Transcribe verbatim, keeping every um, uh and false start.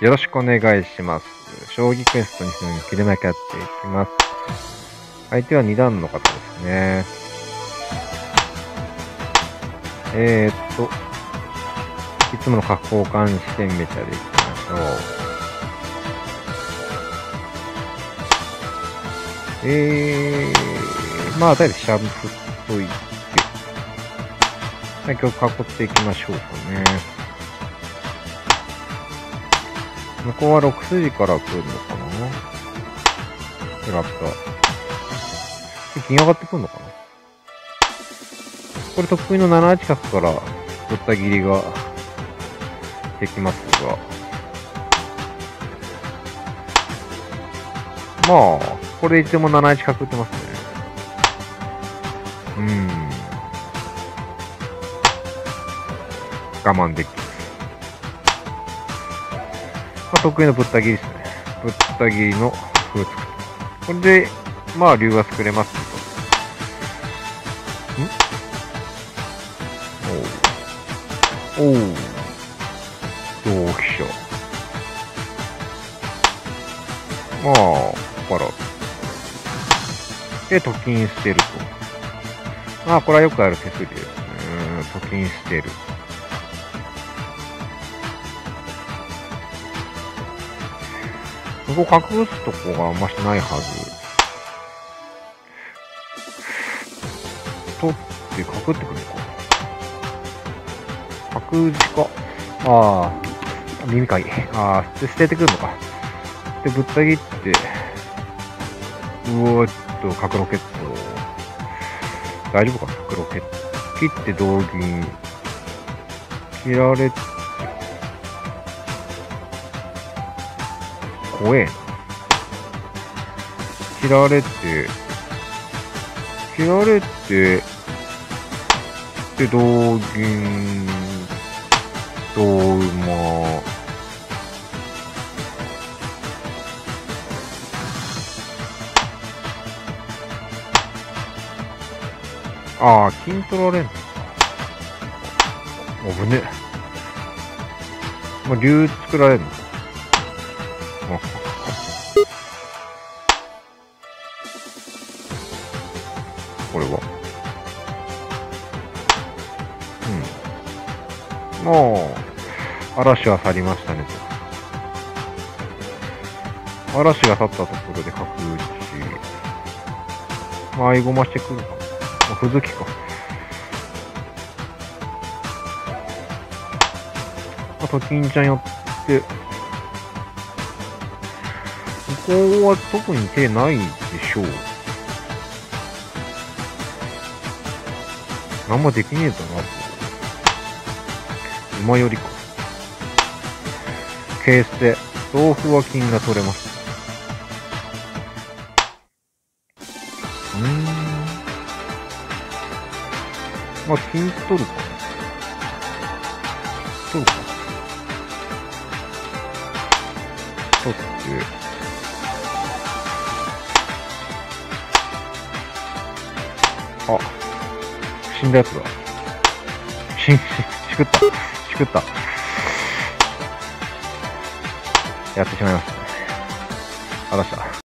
よろしくお願いします。将棋クエストにするに切れなきゃやっていきます。相手はに段の方ですね。えーっと、いつもの角交換視点めちゃでいきましょう。えー、まあ、だいぶシャンプといって、はい、今日囲っていきましょうかね。向こうはろく筋から来るのかな。フラット。金上がってくるのかな。これ得意のななはち角から取った切りができますが。まあ、これいつでもななはち角打ってますね。うーん。我慢できる。まあ、得意のぶった切りですね。ぶった切りの歩を作る。これで、まあ、竜が作れますけど。んおう。おう。同飛車。まあ、バラ。で、と金捨てると。まあ、これはよくある手筋ですね。と金捨てる。ここ隠すとこがあんましないはず。取って、隠ってくるのか。角打ちか。ああ、耳かい。ああ、で、捨ててくるのか。で、ぶった切って、うおーっと、角ロケット。大丈夫か、角ロケット。切って同銀。切られて、怖えな。切られて、切られて、で、同銀、同馬、ああ、金取られんのか。危ねえ。まあ、竜作られんのか。これは。うん。もう、嵐は去りましたねと。嵐が去ったところで角打ち。まあ、合駒してくるかな。まあ、歩突きか。まあ、と金ちゃん寄って、ここは特に手ないでしょう。あんまできねえだなと。馬よりか。桂捨て。同歩は金が取れます。うーん。まあ、金取るか。取るか。取って。あ。死んだやつだ。し、し、しくった。しくった。やってしまいましたね。あらした。